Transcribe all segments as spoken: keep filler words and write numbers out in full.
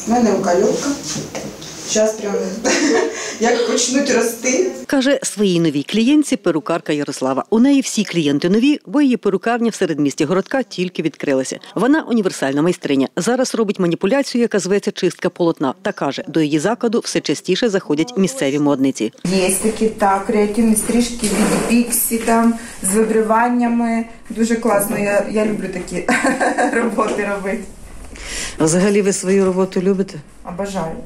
У мене укальовка. Зараз прямо як почнуть рости. Каже, своїй новій клієнтці перукарка Ярослава. У неї всі клієнти нові, бо її перукарня в середмісті городка тільки відкрилася. Вона універсальна майстриня. Зараз робить маніпуляцію, яка зветься чистка полотна. Та каже, до її закладу все частіше заходять місцеві модниці. Є такі, так, креативні стрижки, від піксі, там, з вибриваннями. Дуже класно, я, я люблю такі роботи робити. Взагалі ви свою роботу любите? Обожаю.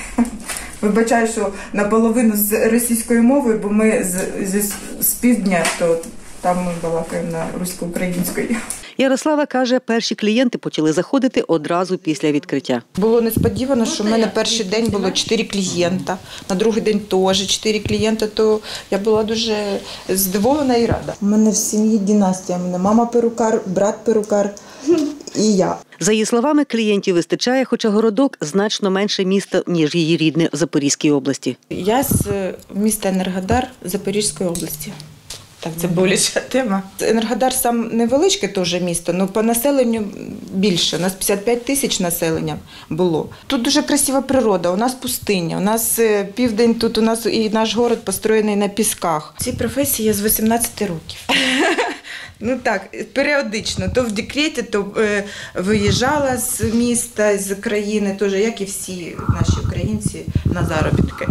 Вибачаю, що наполовину з російською мовою, бо ми з, з, з півдня, то там ми балакаємо на русько-українською. Ярослава каже, перші клієнти почали заходити одразу після відкриття. Було несподівано, що в мене перший день було чотири клієнта, на другий день теж чотири клієнта, то я була дуже здивована і рада. У мене в сім'ї династія, у мене мама перукар, брат перукар і я. За її словами, клієнтів вистачає, хоча городок значно менше міста, ніж її рідне в Запорізькій області. Я з міста Енергодар Запорізької області. Так, це болюча тема. Енергодар сам невеличке теж місто, але по населенню більше. У нас п'ятдесят п'ять тисяч населення було. Тут дуже красива природа, у нас пустиня, у нас південь тут, у нас і наш город построєний на пісках. Ці професії я з вісімнадцяти років. Ну так, періодично. То в декреті, то е, виїжджала з міста, з країни, теж, як і всі наші українці, на заробітки.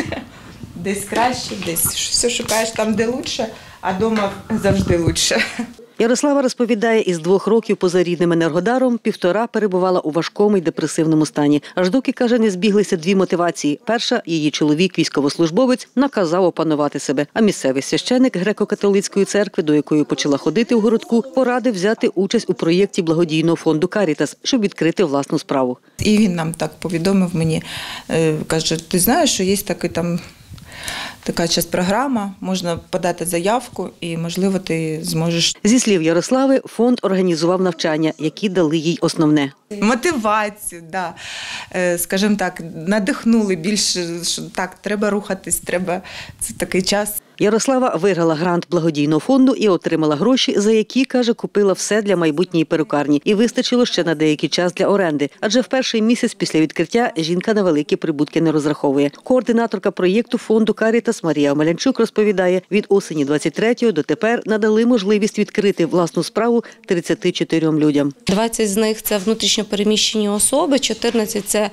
Десь краще, десь все шукаєш там, де краще, а вдома завжди краще. Ярослава розповідає, із двох років поза рідним Енергодаром півтора перебувала у важкому й депресивному стані. Аж доки, каже, не збіглися дві мотивації. Перша – її чоловік, військовослужбовець, наказав опанувати себе. А місцевий священик греко-католицької церкви, до якої почала ходити у городку, порадив взяти участь у проєкті благодійного фонду «Карітас», щоб відкрити власну справу. І він нам так повідомив мені, каже, ти знаєш, що є такий там... Така зараз програма, можна подати заявку і, можливо, ти зможеш. Зі слів Ярослави, фонд організував навчання, які дали їй основне. Мотивацію, да. Скажімо так, надихнули більше, що так, треба рухатись, треба, це такий час. Ярослава виграла грант благодійного фонду і отримала гроші, за які, каже, купила все для майбутньої перукарні. І вистачило ще на деякий час для оренди. Адже в перший місяць після відкриття жінка на великі прибутки не розраховує. Координаторка проєкту фонду «Карітас» Марія Омелянчук розповідає, від осені двадцять третього до тепер надали можливість відкрити власну справу тридцяти чотирьом людям. двадцять з них – це внутрішньо переміщені особи, чотирнадцять – це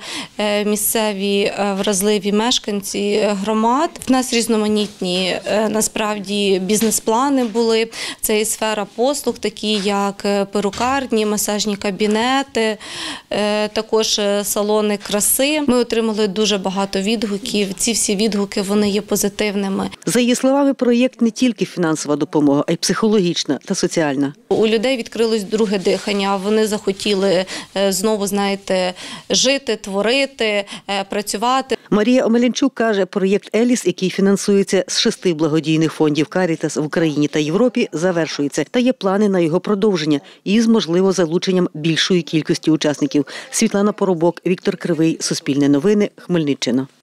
місцеві вразливі мешканці громад. В нас різноманітні насправді бізнес-плани були. Це і сфера послуг, такі як перукарні, масажні кабінети, також салони краси. Ми отримали дуже багато відгуків. Ці всі відгуки, вони є позитивними. За її словами, проєкт не тільки фінансова допомога, а й психологічна та соціальна. У людей відкрилось друге дихання, вони захотіли знову, знаєте, жити, творити, працювати. Марія Омелянчук каже, проєкт «Еліс», який фінансується з шести благодійних фондів «Карітас» в Україні та Європі, завершується. Та є плани на його продовження із, можливо, залученням більшої кількості учасників. Світлана Поробок, Віктор Кривий, Суспільне новини, Хмельниччина.